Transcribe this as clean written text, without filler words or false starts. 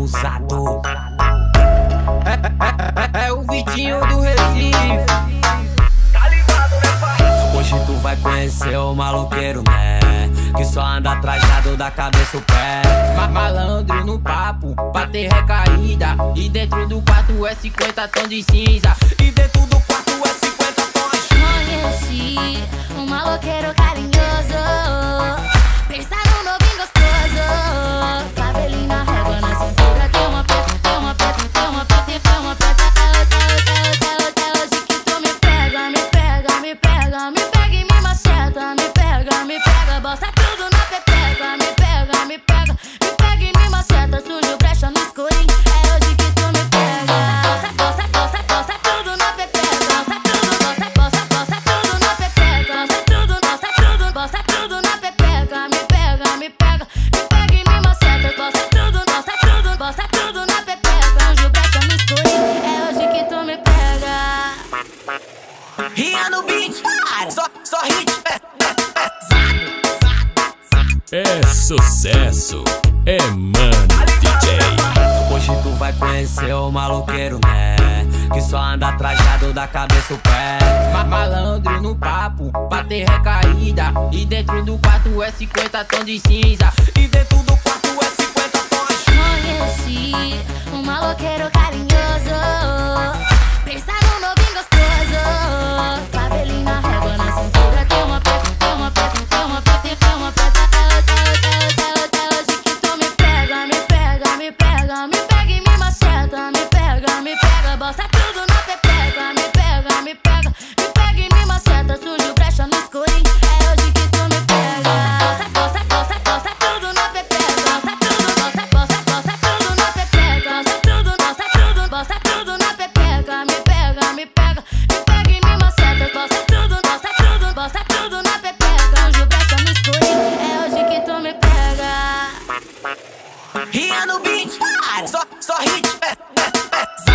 abusado. É o Vitinho do Recife. Tá ligado, né, pai? Hoje tu vai conhecer o maloqueiro, né? Que só anda trajado da cabeça ao pé. Malandro no papo, pra ter recaída. E dentro do quarto é 50 tons de cinza. E dentro do quarto é 50 tons. Conheci um maloqueiro carinhoso, pensa num novinho gostoso. Cabelinho na régua, na cintura tem uma peça, tem uma peça, tem uma peça, tem uma peça. É hoje que tu me pega, me pega, me pega, me pega e me maceta. Me pega, bota tudo na pepeca. Me pega, me pega, me pega e me maceta. Sujo brecha no escurinho, é hoje que tu me pega. Bota tudo na pepeca. Bota tudo na pepeca. Bota tudo na pepeca. Me pega, me pega, me pega e me maceta. Bota tudo na pepeca. Sujo brecha no escurinho, é hoje que tu me pega. Ria no beat, só hit. É sucesso, é Mano DJ. Hoje tu vai conhecer o maloqueiro, né? Que só anda trajado da cabeça ao pé. Malandro no papo, pra ter recaída. E dentro do quarto é 50 tons de cinza. E dentro do quarto é 50 tons. Conheci um maloqueiro carinhoso, pensa num novinho gostoso. Cabelinho na régua, na cintura tem uma peça, tem uma peça, tem uma peça, tem uma peça. É hoje que tu me pega, me pega, me pega, me pega e me maceta. Me pega, bota tudo na pepeca. Me pega, me pega, me pega e me maceta. Sujo brecha no escurinho, é hoje que tu me pega. Bota tudo na pepeca. Bota tudo na pepeca. Bota tudo na pepeca. Me pega, me pega, me pega e me maceta. Bota tudo na pepeca. Sujo brecha no escurinho, é hoje que tu me pega. Ria no beat, só hit.